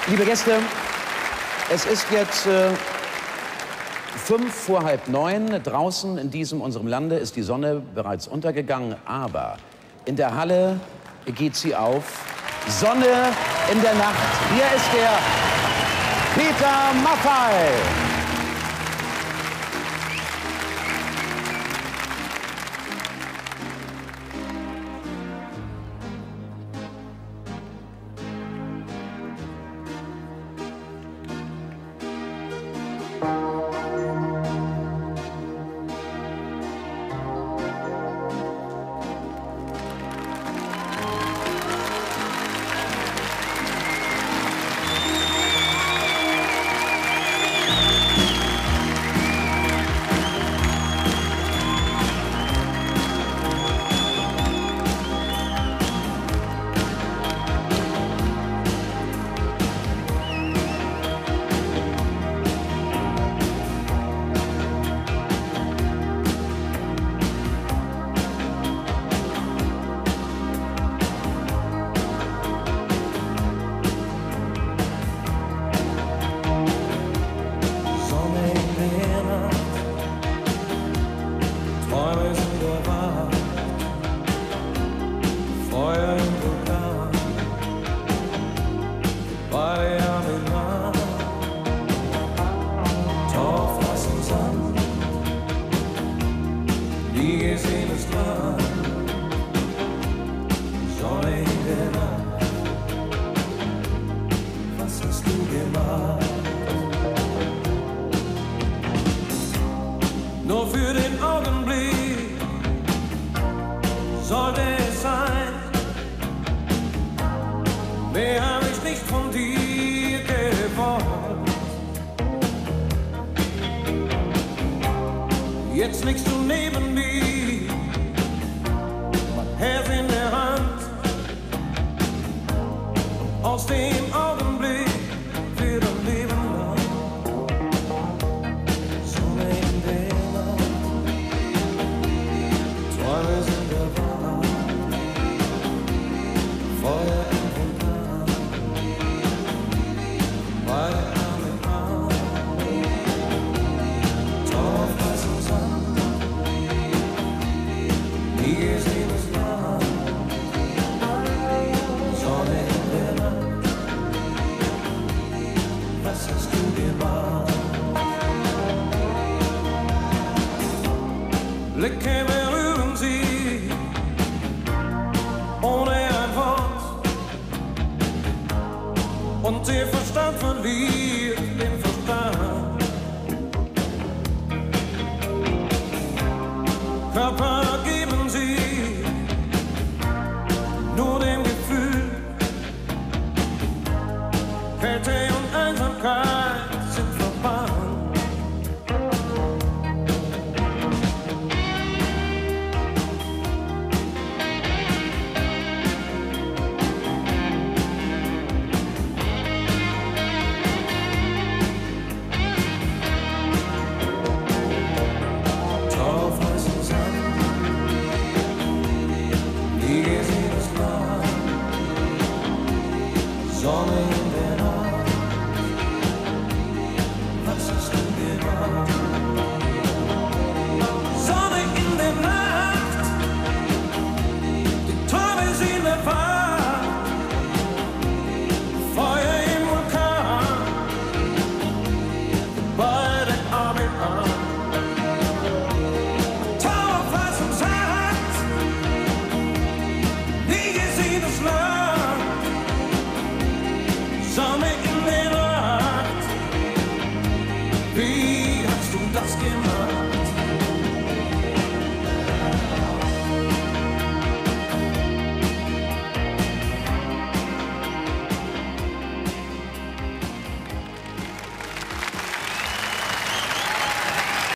Liebe Gäste, es ist jetzt 5 vor halb 9. Draußen in diesem unserem Lande ist die Sonne bereits untergegangen, aber in der Halle geht sie auf. Sonne in der Nacht. Hier ist der Peter Maffay. Nur für den Augenblick sollte es sein. Mehr habe ich nicht von dir gewollt. Jetzt liegst du neben mir, mein Herz in der Hand. Aus dem Augenblick wird ein Leben lang. Sonne in der Nacht, Träume sind der Wahrheit, Feuer im Vulkan, beide Arm in Arm, Tau auf weißem Sand, nie gesehenes Land. Sonne in der Nacht, was hast du gemacht? Blicke berühren sie ohne ein Wort und der Verstand verliert den Verstand. Körper geben sie nur dem Gefühl, Kälte und Einsamkeit sind verbannt. Tau auf weißem Sand, nie gesehenes Land. Sonne in der Nacht, was hast du gemacht? Sonne in der Nacht, die Träume sind erwacht, Feuer im Vulkan, beide Arme in Arm. Tau auf weißem Sand, nie gesehenes Land. Sonne in der Nacht, wie